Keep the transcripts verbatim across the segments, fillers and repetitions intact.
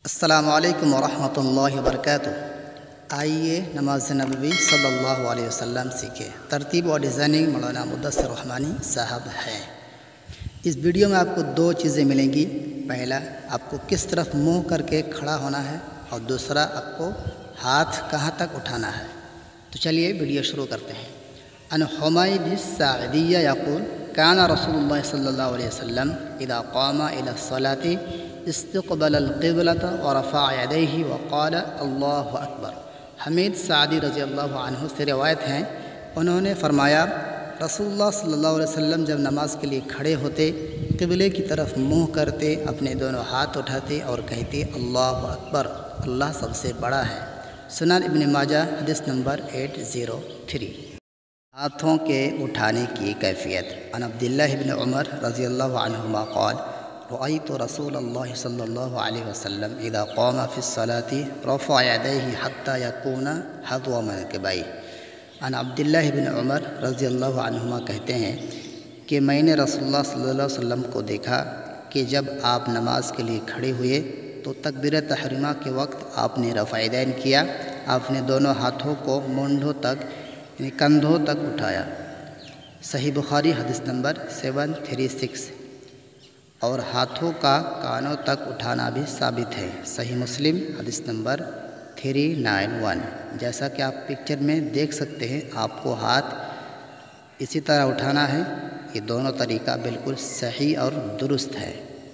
السلام علیکم ورحمۃ اللہ وبرکاتہ۔ آئیے نماز نبوی صلی اللہ علیہ وسلم سیکھیں۔ ترتیب اور ڈیزائننگ مولانا مدثر رحمانی صاحب ہیں۔ اس ویڈیو میں آپ کو دو چیزیں ملیں گی۔ پہلا، آپ کو کس طرف منہ کر کے کھڑا ہونا ہے، اور دوسرا، آپ کو ہاتھ کہاں تک اٹھانا ہے۔ تو چلیے ویڈیو شروع کرتے ہیں۔ ان حمید الساعدی یقول کان رسول اللہ صلی اللہ علیہ وسلم اذا قام الى الصلاة استقبل القبلۃ ورفع یدیہ وقال اللہ اکبر۔ حمید سعدی رضی اللہ عنہ سے روایت ہیں، انہوں نے فرمایا رسول اللہ صلی اللہ علیہ وسلم جب نماز کے لیے کھڑے ہوتے، قبلے کی طرف منہ کرتے، اپنے دونوں ہاتھ اٹھاتے اور کہتے اللہ اکبر، اللہ سب سے بڑا ہے۔ سنن ابن ماجہ حدیث نمبر آٹھ سو تین۔ ہاتھوں کے اٹھانے کی کیفیت۔ عن عبداللہ بن عمر رضی اللہ عنہما قال رأيت رسول الله صلی اللہ علیہ وسلم اذا قام في الصلاة رفع يديه حتى يكون حذو منكبيه۔ عن عبداللہ بن عمر رضی اللہ عنہما کہتے ہیں کہ میں نے رسول اللہ صلی اللہ علیہ وسلم کو دیکھا کہ جب آپ نماز کے لیے کھڑے ہوئے تو تکبیر تحریمہ کے وقت آپ نے رفع یدین کیا، آپ نے دونوں ہاتھوں کو مونڈھوں تک یعنی کندھوں تک اٹھایا۔ صحیح بخاری حدیث نمبر سیون تھری سکس۔ اور ہاتھوں کا کانوں تک اٹھانا بھی ثابت ہے۔ صحیح مسلم حدیث نمبر تھری نائن ون۔ جیسا کہ آپ پکچر میں دیکھ سکتے ہیں، آپ کو ہاتھ اسی طرح اٹھانا ہے۔ یہ دونوں طریقہ بالکل صحیح اور درست ہے۔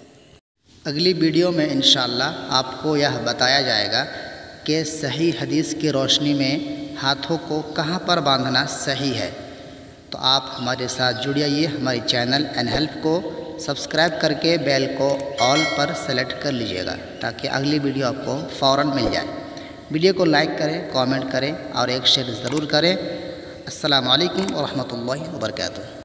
اگلی ویڈیو میں انشاءاللہ آپ کو یہ بتایا جائے گا کہ صحیح حدیث کی روشنی میں ہاتھوں کو کہاں پر باندھنا صحیح ہے۔ تو آپ ہمارے ساتھ جڑیے، ہمارے چینل این ہیلپ کو سبسکرائب کر کے بیل کو آل پر سلیکٹ کر لیجئے گا تاکہ اگلی ویڈیو آپ کو فوراً مل جائے۔ ویڈیو کو لائک کریں، کامنٹ کریں اور ایک شیئر ضرور کریں۔ السلام علیکم ورحمۃ اللہ وبرکاتہ۔